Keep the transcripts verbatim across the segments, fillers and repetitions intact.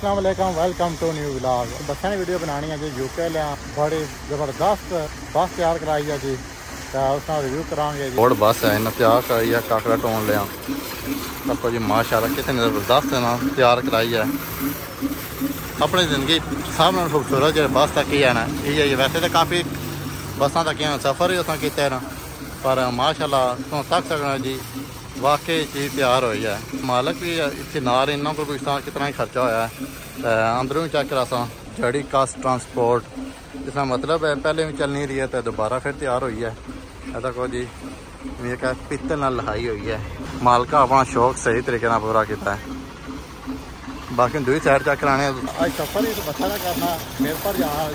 अस्सलाम वालेकुम, welcome to new vlog. बच्चा ने वीडियो बनानी है जी यूके लिया बड़ी जबरदस्त बस तैयार कराई है जी, उसका रिव्यू करांगे जी। और बस है इन्हें तैयार कराई है काकड़ा टोन लिया सबको जी माशाल्लाह कितनी जबरदस्त ना तैयार कराई है। अपनी जिंदगी सब नाल खूबसूरत जो बस तक ही है ना ये है। वैसे तो काफ़ी बसा तक सफ़र ही असा किया ना, पर माशाल्लाह तुम तक सकना जी वाकई चीज़ तैयार हुई है। मालक भी इतने नाल इन्होंने को कुछ कितना ही खर्चा होया है। अंदरों भी चेक करा सा जड़ी कास्ट ट्रांसपोर्ट इसका मतलब है पहले भी चल नहीं रही है तो दोबारा फिर तैयार हुई है। ऐसा को जी मेरे क्या पित्तल नाल लहाई हुई है। मालका अपना शौक सही तरीके से पूरा किया है। बाकी दूसरी साइड चेक कराने सफर ही बसा का करना मेरे पर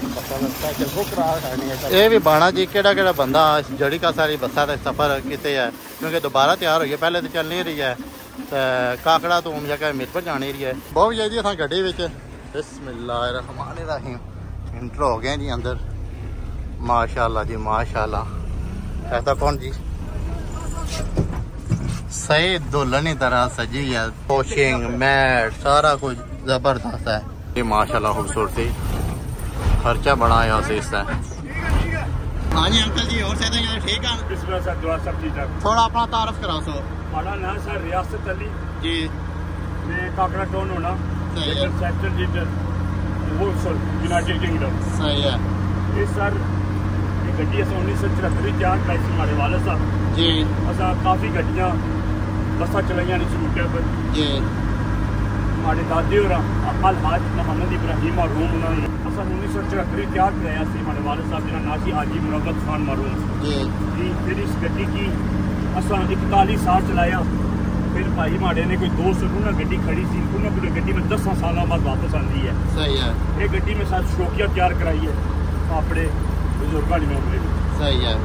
ये भी बाना जी केड़ा केड़ा बंदा जड़ी का सारी बसा का सफर किते है क्योंकि दोबारा तैयार हुई है। पहले तो चल नहीं रही है तो काकड़ा तो जगह मेरे पर जानी रही है। बहुत जी अस गड्डी बिस्मिल्लाहिर्रहमानिर्रहीम इंटर हो गए जी अंदर। माशाल्लाह जी माशाल्लाह। ऐसा कौन जी सही दुल्हन की तरह सजी है। कोचिंग मैट सारा कुछ जबरदस्त है। ये माशाल्लाह खूबसूरती खर्चा बड़ा है इससे। हाँ जी अंकल जी और ठीक है थोड़ा अपना तारफ करा सो। हमारा नाम सर रियासत अली जी मैं काकड़ा टाउन होना सेक्टर यूनाइटेड किंगडम सही है। ये सर ये गड्डी अस उन्नीस सौ चौहत्तर चार प्राइस हमारे वाले साहब जी असा काफ़ी गड्डियाँ बसा चलाइया नहीं रूटे पर जी। हमारे दादे और अल हाज मोहम्मद इब्राहिम मरहूम उन्होंने असा उन्नीस सौ चौहत्तर तैयार कराया से हमारे वाले साहब जिन्हें नासी हाजी मुरब्बत खान मरहूम जी जी। फिर इस गड्डी की असा इकतालीस साल चलाया। फिर भाई माड़े ने कोई दोस्त उन्होंने गड्डी खड़ी थी उन्होंने गड्डी में दस साल बाद वापस आती है। सही है। ये गड्डी में साथ शौकिया तैयार कराई है अपने बुजुर्गों ने उम्र सही है।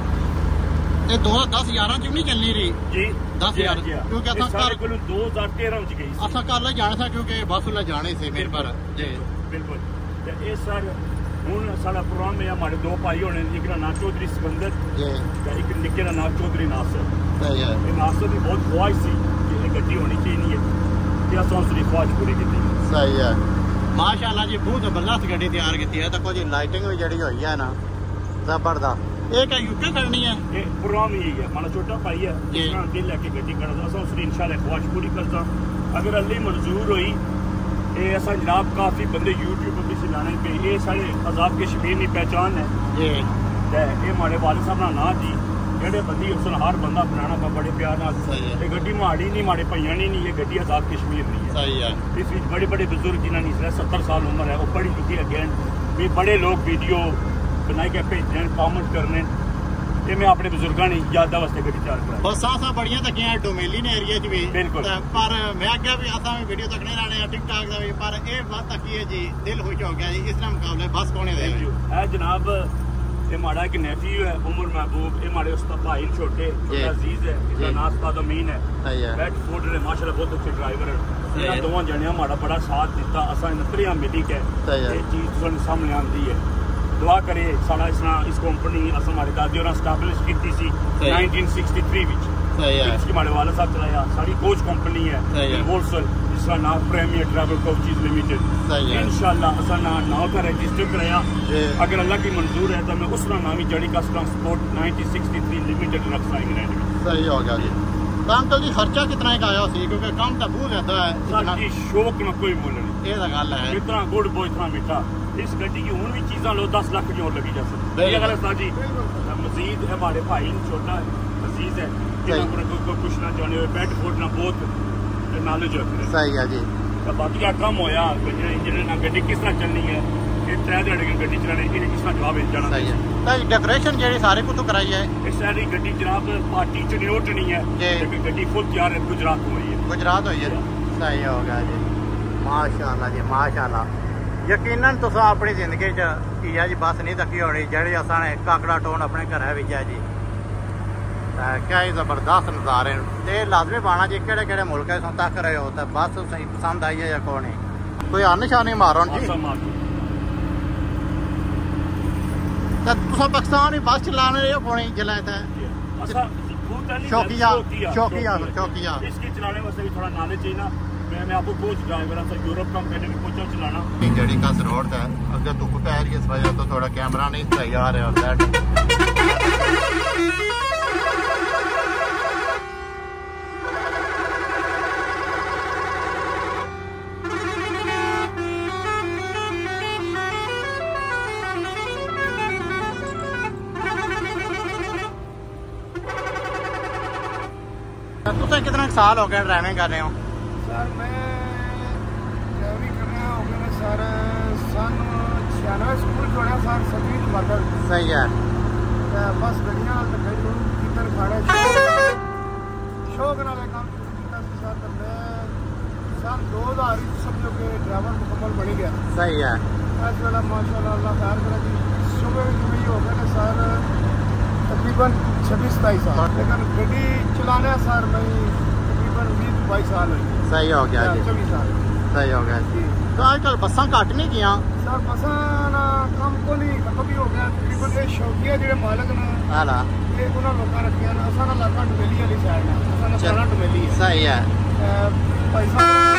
ये दो हजार दस ग्यारह च नहीं चलनी रही जी दस ग्यारह क्योंकि दो हजार तेरह च गई असा कल जाना था क्योंकि बस उल्ले जाने से मेरे पर जी बिल्कुल। ये सर हूँ सारा प्रोग्राम में हमारे दो भाई होने एक का नाम चौधरी सिकंदर एक निके का नाम चौधरी नासर। सही है। नासर की बहुत ख्वाहिश थी कि गड्डी होनी चाहिए कि अस उसकी ख्वाहिश पूरी की। सही है माशाल्लाह जी बहुत जबरदस्त गड्डी तैयार की है। देखो जी लाइटिंग भी जड़ी हुई है ना जबरदस्त। ये क्या यूके करनी है ये प्रोग्राम यही है हमारा छोटा भाई है दिल लैके गड्डी करता अस उसकी इंशाल्लाह ख्वाहिश पूरी करता अगर अल्ली मंजूर हुई। ये असा जनाब काफ़ी बंदे यूट्यूब पर भी चलाने पे ये साढ़े अजाब के शबीर की पहचान है जी। ये हमारे वाले साहब का नाम जी जेडे बंदी उस हर बंदा बनाना बड़े प्यार नाल। ये गड्डी माड़ी नहीं माड़े भैया नहीं ये गड्डी अजाब कश्मीर नहीं है। सही है। इस बड़े बड़े बुजुर्ग जिन्होंने सत्तर साल उम्र है वो पढ़ी चुकी अगे भी बड़े लोग वीडियो बनाई के भेजने कॉमेंट करने ये मैं अपने बुजुर्गों ने यादा वास्ते गड्डी तैयार करा। बस असा बड़ियां तकियां डोमेली ने एरिया च भी बिल्कुल पर मैं आगे भी असा भी वीडियो तकने रहने टिकटॉक दा भी पर ए बस तकी है जी दिल खुश हो गया जी। इसका मुकाबले बस कोने दे है जनाब। ये माड़ा एक नेफ्यू है उमर महबूब ये माड़े उसका भाई छोटे अजीज है इसका नाम उस्ताद अमीन है। बैट फोर्ड ने माशाल्लाह बहुत अच्छे ड्राइवर है। दोवां जणियां माड़ा बड़ा साथ दिता असा नतरियां मिली के ये चीज तुहानू सामने आंदी है। दुआ करे सारा इसना इस कंपनी अस हमारे दादी और स्टैबलिश की थी नाइनटीन सिक्सटी थ्री विच इसकी हमारे वाला साहब चलाया सारी कोच कंपनी है होलसेल जिसका नाम प्रीमियर ट्रैवल कोचेस लिमिटेड इंशाल्लाह असा ना नाम का रजिस्टर कराया। अगर अल्लाह की मंजूर है तो मैं उसका नाम ही जड़ी का transport nineteen sixty three limited रखता इंग्लैंड में। सही हो गया जी। तो अंकल जी खर्चा कितना का आया सी क्योंकि काम तो बहुत ज्यादा है साडी शौक में कोई मुल नहीं ये तो गल है। इतना गुड़ बो इतना मीठा इस गड्डी की हूँ भी चीज़ा लो दस लाख की और लगी जा सकती जी। मजीद है हमारे भाई छोटा अजीज है पूछना चाहते हो बैट फोड़ना बहुत नॉलेज रखते। सही है जी। तो बाकी क्या कम होया जिन्हें गड्डी किस तरह चलनी है ये त्रै ध्याड़े गड्डी चलाने इन्हें किस तरह जवाब जाना। सही है। तो डेकोरेशन जी सारे कुछ कराई है इस सारी गड्डी जनाब पार्टी चनियोट नहीं है गड्डी फुल तैयार है गुजरात हुई है गुजरात हुई है। सही हो गया जी माशाल्लाह जी माशाल्लाह। यकीनन तुस अपनी जिंदगी च इया जी बस नहीं तकी होनी जी असा ने काकड़ा टोन अपने घर है जी। क्या ही जबरदस्त नज़ारे ते लाजमी पाना जी केड़े केड़े मुल्क तक रहे हो तो बस पसंद आई है या कौन है कोई आन निशानी मारो जी। तुस पाकिस्तान ही बस चलाने रहे हो कौन जिला शौकिया शौकिया शौकिया इसकी चलाने वास्ते भी थोड़ा नॉलेज चाहिए ना मैं मैं आपको कोच ड्राइवर था यूरोप का मैंने भी कोचा चलाना जड़ी का रोड है अगर धुप पै रही है इस वजह तो थोड़ा कैमरा नहीं सही आ रहा तुसें कितना साल हो गए ड्राइविंग कर रहे हो? सर मैं ड्राइविंग कर रहा हो गया सर सन छियानवे स्कूल छोड़ा सर सभी मदद सही है बस गड्डियां किधर खड़े शौक नाल काम किया सर तो मैं सन दो हज़ार समझो कि ड्राइवर मुकम्मल बन गया सही है इस वेला माशाल्लाह अल्लाह खैर करे जी सुबह भी हो गए सर तकरीबन छब्बीस सताईस साल लेकिन गड्डी चलाने सर मैं तकरीबन बीस बाईस साल हुई सही हो गया जी चौबीस साल सही हो गया जी तो आजकल बसा घट नहीं किया सर बसा ना कम को नहीं खत्म ही हो गया तकरीबन ये शौकिया जो मालक ने हाला ये उन्होंने लोग रखिया ना असा ना लाका डमेली वाली साइड ना असा ना सारा डमेली है सही है पैसा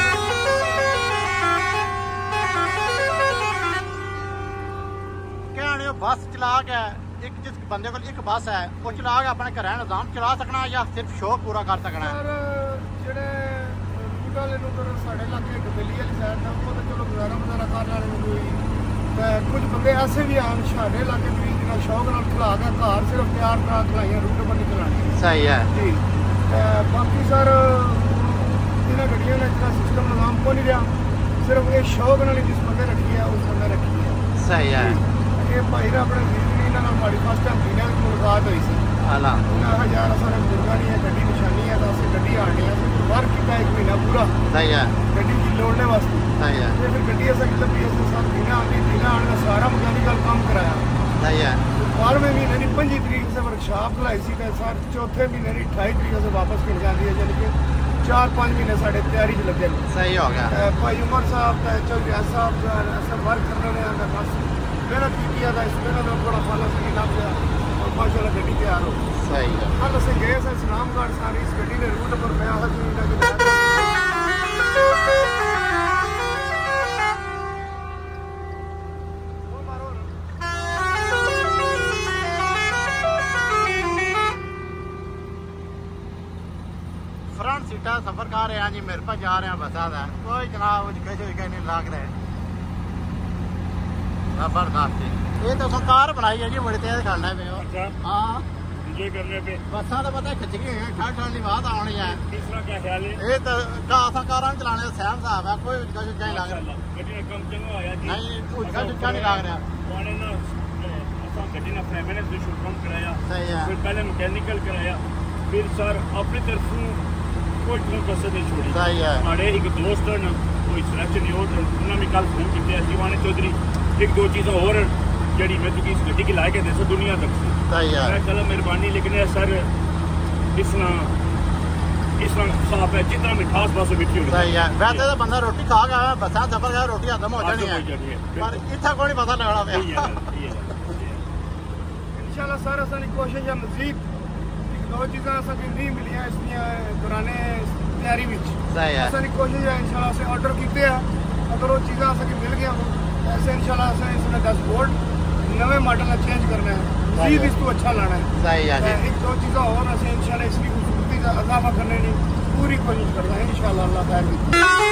क्या बस चला के एक जिस बंदे को एक बस है वो चला के अपने घर निजाम चला सकना या सिर्फ शौक पूरा कर सकना है जेडे रूट वाले साढ़े इलाके गबेली वाली साइड है वो तो चलो गुजारा गुजारा कर रहे कोई कुछ बंदे ऐसे भी आन साढ़े इलाके भी जिन्हें शौक नाल चला के घर सिर्फ प्यार प्यार चलाइया रूट पर नहीं चलानी सही है जी बाकी सर इन्हें गड्डियों ने इतना सिस्टम निजाम को नहीं रहा सिर्फ ये शौक नाल जिस बंदे रखी है उस बंदे रखी है सही है ये भाई ने अपने माड़ी फस्ट टाइम पीने की मुलाकात हुई सी हाला उन्हें यार सारे बुजुर्गों ने गड्डी निशानी है तो असं गड्डी आनी है वर्क किया एक महीना पूरा सही है गड्डी की लोड़ने वास्ते सही है फिर गड्डी असा लंबी अस साथ पीना आनी पीना आने सारा मैकेनिकल काम कराया सही है बारहवें महीने की पंजी तरीक से वर्कशॉप लाई सी सर चौथे महीने की अठाई तरीक से वापस मिल जाती है यानी कि चार पाँच महीने साढ़े तैयारी च लगे सही हो गया भाई उमर साहब चौधरी साहब ऐसा वर्क करने ने बस मेहनत की किया था इस मेहनत में थोड़ा फल से लग गया और माशाल्लाह गड्डी तैयार हो सही है कल से गए थे इस्लामगढ़ सारी इस गड्डी ने रूट पर गया फ्रंट सीटा सफर कर रहे हैं जी मेरे पास जा रहे हैं बसा है कोई जनाब नहीं लाग रहे जबरदस्त ये तो कार बनाई है जी बड़ी तेज करना पे हाँ एंजॉय करने पे बसा तो पता खिंच गई है ठंड ठंड की बात आनी है तीसरा क्या ख्याल है ये तो असा कार चलाने का सहम साहब है कोई उजका चुका नहीं लग रहा गड्डी ने कम चंगा होया जी नहीं उजका चुका नहीं लग रहा पाने ना असा गड्डी ने अपने मैंने शुरू कम कराया सही है फिर पहले मैकेनिकल कराया फिर सर अपनी तरफों कोई कसर नहीं छोड़ी सही है हमारे एक दोस्त न कोई सिलेक्शन नहीं हो उन्होंने भी कल फोन किया जीवानी चौधरी एक दो चीज़ें और जड़ी मैं तो इस गड्डी की लायक है जैसे दुनिया तक से सही है चलो मेहरबानी लेकिन सर इस इस साफ है जितना मिठास बस मिठी होनी सही है वैसे तो बंदा रोटी खा गया बसा सफर गया रोटी खत्म हो जानी है पर इतना कोई पता लगना पे इंशाल्लाह सर असानी कोशिश है मजीद दो चीज़ें असा नहीं मिलियां इस दौराने तैयारी में सही है असानी कोशिश है इंशाल्लाह से ऑर्डर किए हैं अगर वो चीज़ें असा मिल गया हो ऐसे इंशाल्लाह से इसमें डैशबोर्ड नवे मॉडल चेंज करना है मजीद इसको अच्छा लाना है सही है एक दो चीज़ें और ऐसे इंशाल्लाह इसकी खूबसूरती का इजाफा करने की पूरी कोशिश करना है इंशाल्लाह अल्लाह खैर की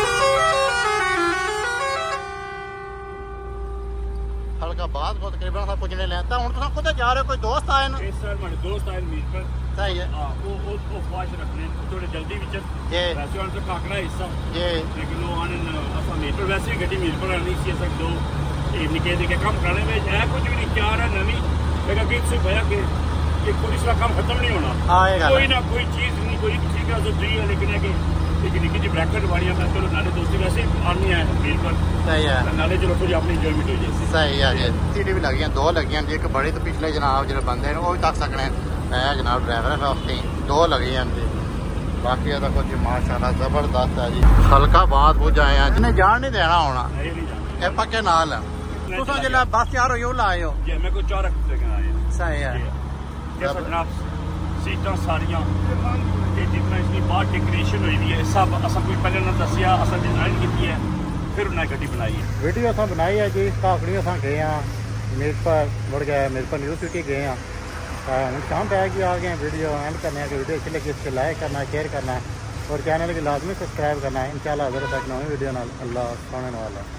हल्का बाद को तकरीबन सब कुछ नहीं लेता हूं तो खुद जा रहे हो कोई दोस्त आए ना इस सर हमारे दोस्त आए मीर पर सही है हां वो वो वो ख्वाहिश रखने थोड़े जल्दी विच जी वैसे उन से काकड़ा हिस्सा जी लेकिन वो आने असा मीर पर वैसे ही गड्डी मीर पर नहीं सी सकदो ये निके दे के काम करने में है कुछ भी नहीं क्या है नवी लेकिन बीच से भया कि कि पुलिस का काम खत्म नहीं होना आएगा कोई ना कोई चीज नहीं कोई किसी का तो फ्री है लेकिन है कि एक निकी जी ब्रैकेट वाड़ियां मैं चलो नाले दोस्ती वैसे आनी है मीर पर सही है नाले चलो थोड़ी अपनी एंजॉयमेंट हो जाए सही है जी सीटी भी लगी दो लगी जी एक बड़ी तो पिछले जनाब जो बंदे वो भी तक सकने है जनाब ड्राइवर है उसकी दो लगी हैं जी बाकी तो कुछ माशाल्लाह जबरदस्त है जी हल्का बात बुझ आए हैं जिन्हें जान नहीं देना होना ये पक्के नाल है तुसा जिला बस यार हो लाए हो जी मैं को चार रख आए सही है जनाब सीटां सारियां ते जितना इसकी बाहर डेकोरेशन हुई हुई है सब असां कोई पहले उन्होंने दसिया असां डिजाइन की है फिर उन्हें गड्डी बनाई है। वीडियो असां बनाई है जी काकड़ी असां गए हैं मीरपुर मुड़ गए मीरपुर न्यू सिटी गए हैं हम शाम पे आके आ गए वीडियो एंड करने की वीडियो अच्छी लगी इसको लाइक करना शेयर करना और चैनल की लाजमी सब्सक्राइब करना है इंशाल्लाह हज़रत तक नई वीडियो अल्लाह सुनने वाला।